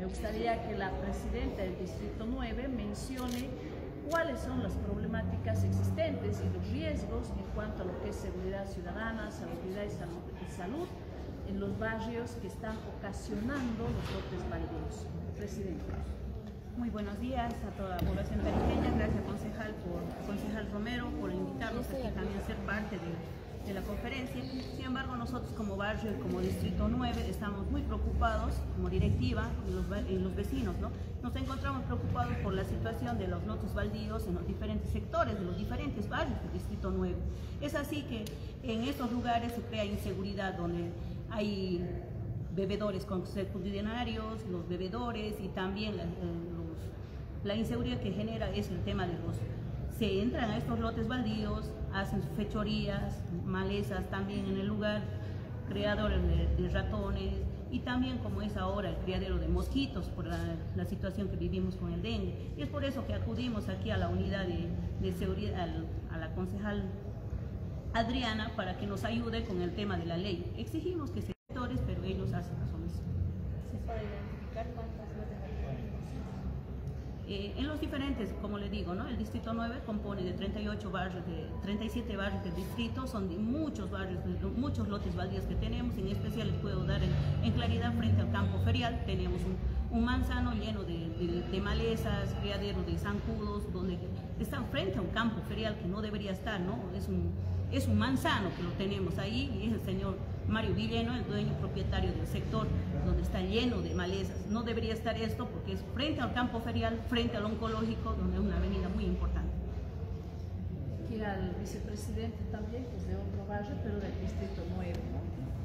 Me gustaría que la presidenta del Distrito 9 mencione cuáles son las problemáticas existentes y los riesgos en cuanto a lo que es seguridad ciudadana, salubridad y salud en los barrios que están ocasionando los lotes baldíos. Presidenta. Muy buenos días a toda la población tarijeña. Gracias, concejal Romero, por invitarnos aquí también a ser parte de la conferencia. Sin embargo, nosotros como barrio y como Distrito 9 estamos muy preocupados, como directiva y los vecinos, ¿no? Nos encontramos preocupados por la situación de los lotes baldíos en los diferentes sectores, de los diferentes barrios del Distrito 9. Es así que en estos lugares se crea inseguridad, donde hay bebedores secundarios, los bebedores y también la inseguridad que genera es el tema de se entran a estos lotes baldíos, hacen fechorías, malezas también en el lugar, criadores de ratones y también, como es ahora, el criadero de mosquitos por la situación que vivimos con el dengue. Y es por eso que acudimos aquí a la unidad de seguridad, a la concejal Adriana, para que nos ayude con el tema de la ley. Exigimos que sectores, pero ellos hacen caso omiso. ¿Se puede identificar cuántas lotes baldíos? En los diferentes, como le digo, ¿no? El Distrito 9 compone de 38 barrios, 37 barrios del distrito, son de muchos barrios, muchos lotes baldíos que tenemos. En especial les puedo dar en claridad frente al campo ferial. Tenemos un manzano lleno de malezas, criadero de zancudos, donde están frente a un campo ferial que no debería estar, ¿no? Es un manzano que lo tenemos ahí, y es el señor Mario Villeno, el dueño propietario del sector, donde está lleno de malezas. No debería estar esto porque es frente al campo ferial, frente al oncológico, donde es una avenida muy importante. Aquí al vicepresidente también, que es de otro barrio, pero del Distrito 9, ¿no?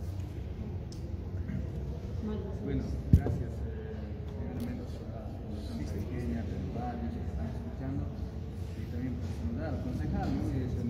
Bueno, gracias. Primeramente a la población pequeña del barrio que están escuchando, y también por saludar al concejal, ¿no?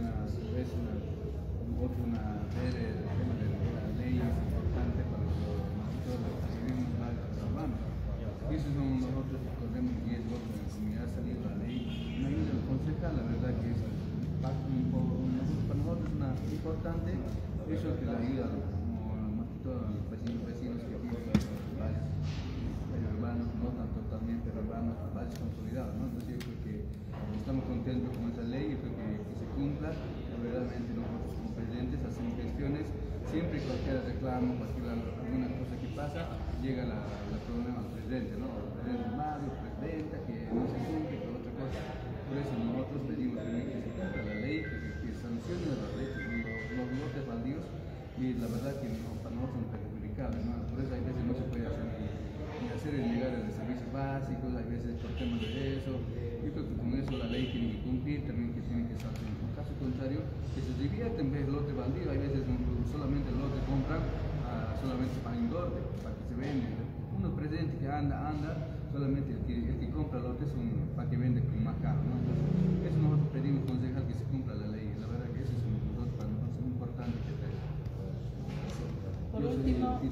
Ver el tema de la ley es importante para nosotros los que vivimos en barrios urbanos. Y eso son nosotros que corremos riesgo con la comunidad salir la ley. No ayuda al concejal, la verdad que es para nosotros es una importante eso que le ayuda más que todo a los vecinos que viven en los barrios urbanos, no tanto también, pero urbanos, barrios consolidados, ¿no? Entonces yo creo que estamos contentos con esa ley, yo creo que se cumpla. Verdaderamente nosotros como presidentes hacemos gestiones, siempre cualquier reclamo, alguna cosa que pasa, llega el problema al presidente, ¿no? El presidente Mario, presidenta, que no se cumple, que otra cosa. Por eso nosotros pedimos también que se cumpla la ley, que sancione la ley, los lotes baldíos, y la verdad que para nosotros son perjudicables, ¿no? Por eso hay veces no se puede hacer ni hacer el llegar de servicios básicos, hay veces por temas de eso. Yo creo que con eso la ley tiene que cumplir, también que tiene que estar en caso contrario, que se divierte en vez de lote bandido. Hay veces solamente el lote compran solamente para engorde, para que se vende. Uno presente que anda, solamente el que compra lotes para que vende con más caro, ¿no? Entonces, eso nosotros pedimos, concejal, que se cumpla la ley. La verdad que eso es para nosotros es muy importante que tenga. Por último,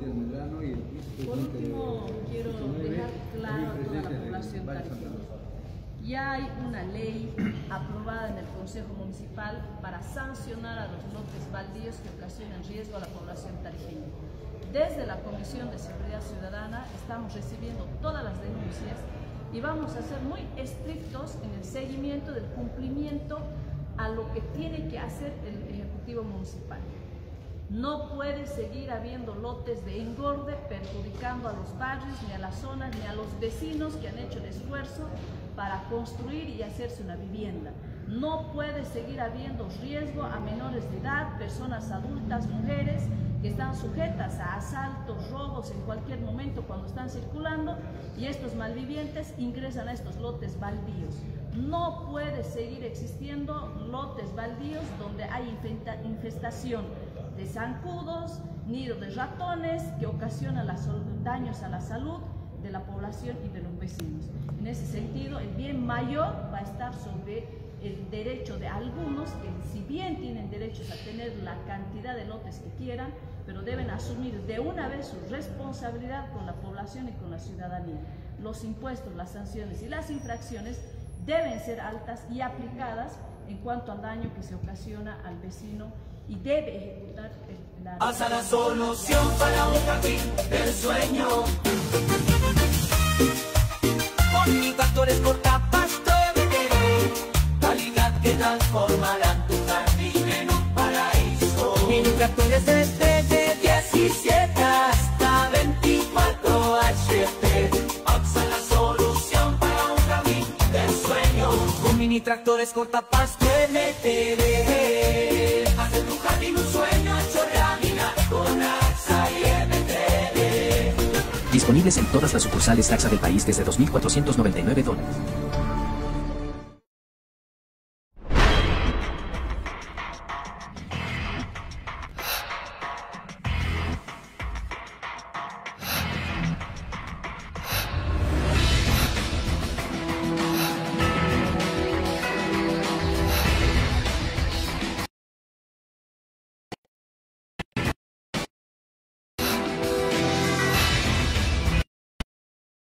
quiero dejar claro a toda la población tarijeña. Ya hay una ley aprobada en el Consejo Municipal para sancionar a los lotes baldíos que ocasionan riesgo a la población tarijeña. Desde la Comisión de Seguridad Ciudadana estamos recibiendo todas las denuncias y vamos a ser muy estrictos en el seguimiento del cumplimiento a lo que tiene que hacer el Ejecutivo Municipal. No puede seguir habiendo lotes de engorde perjudicando a los barrios, ni a las zonas, ni a los vecinos que han hecho el esfuerzo para construir y hacerse una vivienda. No puede seguir habiendo riesgo a menores de edad, personas adultas, mujeres que están sujetas a asaltos, robos en cualquier momento cuando están circulando, y estos malvivientes ingresan a estos lotes baldíos. No puede seguir existiendo lotes baldíos donde hay infestación de zancudos, nidos de ratones que ocasionan daños a la salud de la población y de los vecinos. En ese sentido, el bien mayor va a estar sobre el derecho de algunos que, si bien tienen derechos a tener la cantidad de lotes que quieran, pero deben asumir de una vez su responsabilidad con la población y con la ciudadanía. Los impuestos, las sanciones y las infracciones deben ser altas y aplicadas en cuanto al daño que se ocasiona al vecino, y debe ejecutar la... Hasta la solución para un jardín del sueño. AXA la solución para un jardín de sueños. Con mini tractores cortapasto MTD. Hace tu jardín un sueño hecho realidad con AXA y MTD. Disponibles en todas las sucursales AXA del país desde $2.499.